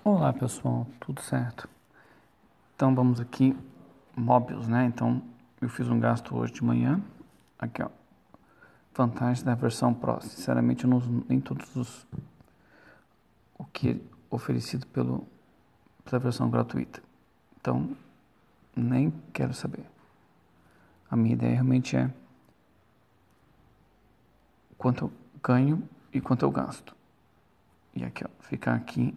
Olá pessoal, tudo certo? Então vamos aqui, Mobius, né? Então eu fiz um gasto hoje de manhã. Aqui ó, vantagem da versão Pro. Sinceramente eu não uso nem todos o que é oferecido pela versão gratuita. Então nem quero saber. A minha ideia realmente é quanto eu ganho e quanto eu gasto. E aqui ó, ficar aqui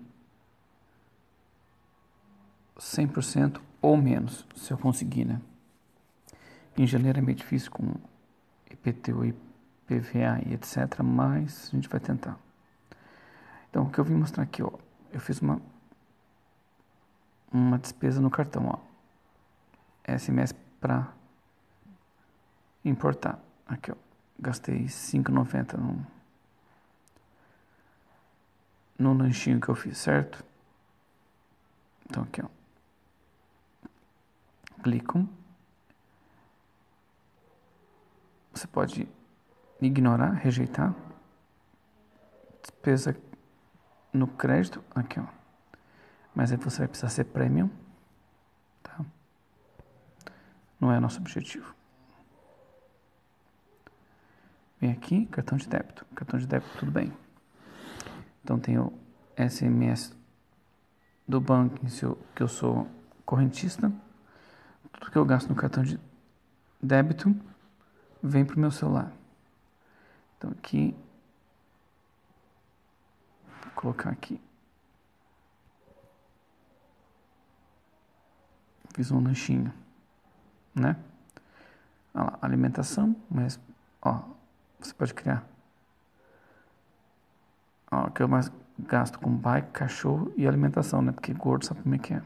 100% ou menos, se eu conseguir, né? Em janeiro é meio difícil com IPTU, IPVA e etc, mas a gente vai tentar. Então, o que eu vim mostrar aqui, ó, eu fiz uma despesa no cartão, ó, SMS para importar. Aqui, ó, gastei 5,90 no lanchinho que eu fiz, certo? Então, aqui, ó, clico. Você pode ignorar, rejeitar. Despesa no crédito, aqui, ó. Mas aí você vai precisar ser premium, tá? Não é nosso objetivo. Vem aqui, cartão de débito. Cartão de débito, tudo bem. Então tem o SMS do banco que eu sou correntista. Tudo que eu gasto no cartão de débito vem para o meu celular. Então aqui, vou colocar aqui. Fiz um lanchinho, né? Olha lá, alimentação, mas ó, você pode criar. Ó, que eu mais gasto com bike, cachorro e alimentação, né? Porque gordo sabe como é que é.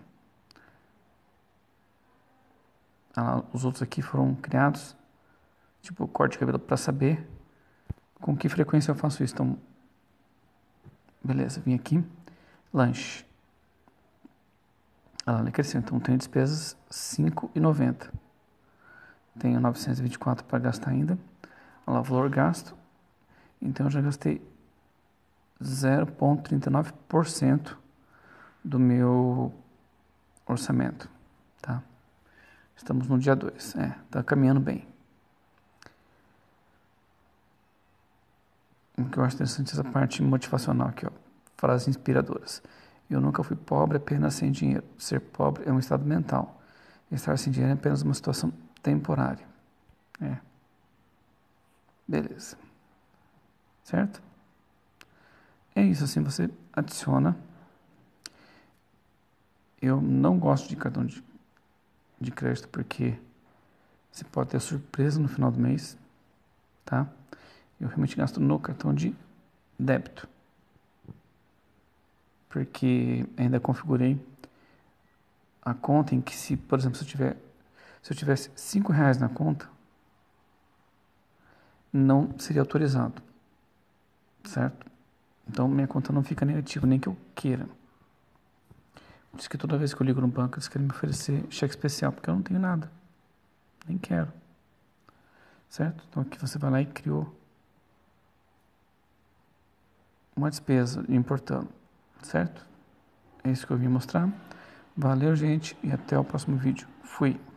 Lá, os outros aqui foram criados, tipo corte de cabelo, para saber com que frequência eu faço isso. Então, beleza, vim aqui, lanche. Ela cresceu, então tenho despesas 5,90. Tenho 924 para gastar ainda. Olha lá, valor gasto. Então eu já gastei 0,39% do meu orçamento, tá? Estamos no dia 2, tá caminhando bem. O que eu acho interessante é essa parte motivacional aqui, ó. Frases inspiradoras. Eu nunca fui pobre apenas sem dinheiro. Ser pobre é um estado mental. Estar sem dinheiro é apenas uma situação temporária. Beleza. Certo? É isso, assim você adiciona. Eu não gosto de cartão de crédito porque você pode ter surpresa no final do mês, tá? Eu realmente gasto no cartão de débito, porque ainda configurei a conta em que se, por exemplo, se eu tivesse R$ 5 na conta, não seria autorizado, certo? Então minha conta não fica negativa, nem que eu queira. Por isso que toda vez que eu ligo no banco, eles querem me oferecer cheque especial, porque eu não tenho nada, nem quero, certo? Então aqui você vai lá e criou uma despesa importando, certo? É isso que eu vim mostrar. Valeu, gente, e até o próximo vídeo. Fui!